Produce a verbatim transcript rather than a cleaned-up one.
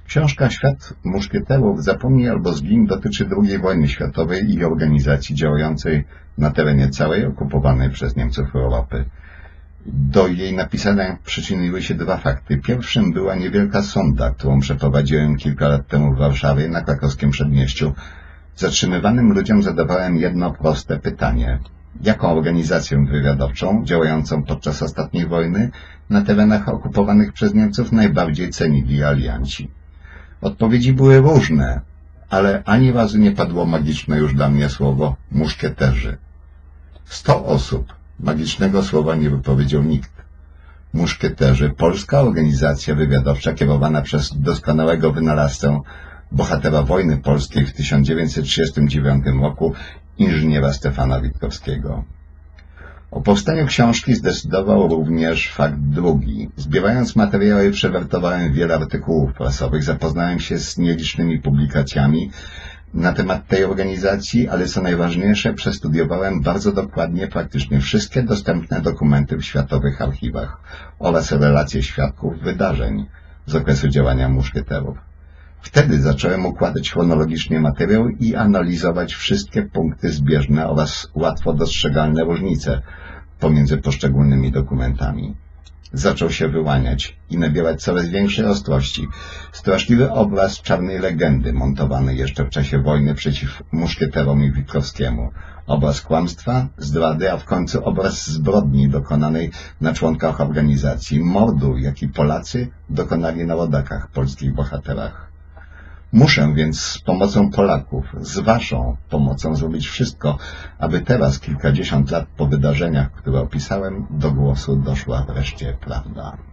Książka Świat muszkieterów zapomnij albo zgiń dotyczy drugiej wojny światowej i organizacji działającej na terenie całej okupowanej przez Niemców Europy. Do jej napisania przyczyniły się dwa fakty. Pierwszym była niewielka sonda, którą przeprowadziłem kilka lat temu w Warszawie na krakowskim Przedmieściu. Zatrzymywanym ludziom zadawałem jedno proste pytanie. Jaką organizację wywiadowczą działającą podczas ostatniej wojny na terenach okupowanych przez Niemców najbardziej cenili alianci? Odpowiedzi były różne, ale ani razu nie padło magiczne już dla mnie słowo muszkieterzy. Sto osób. Magicznego słowa nie wypowiedział nikt. Muszkieterzy, polska organizacja wywiadowcza kierowana przez doskonałego wynalazcę, bohatera wojny polskiej w tysiąc dziewięćset trzydziestym dziewiątym roku, inżyniera Stefana Witkowskiego. O powstaniu książki zdecydował również fakt drugi. Zbierając materiały przewertowałem wiele artykułów prasowych, zapoznałem się z nielicznymi publikacjami na temat tej organizacji, ale co najważniejsze, przestudiowałem bardzo dokładnie praktycznie wszystkie dostępne dokumenty w światowych archiwach oraz relacje świadków wydarzeń z okresu działania muszkieterów. Wtedy zacząłem układać chronologicznie materiał i analizować wszystkie punkty zbieżne oraz łatwo dostrzegalne różnice pomiędzy poszczególnymi dokumentami. Zaczął się wyłaniać i nabierać coraz większej ostrości straszliwy obraz czarnej legendy montowany jeszcze w czasie wojny przeciw muszkieterom i Witkowskiemu. Obraz kłamstwa, zdrady, a w końcu obraz zbrodni dokonanej na członkach organizacji, mordu, jaki Polacy dokonali na rodakach, polskich bohaterach. Muszę więc z pomocą Polaków, z waszą pomocą zrobić wszystko, aby teraz, kilkadziesiąt lat po wydarzeniach, które opisałem, do głosu doszła wreszcie prawda.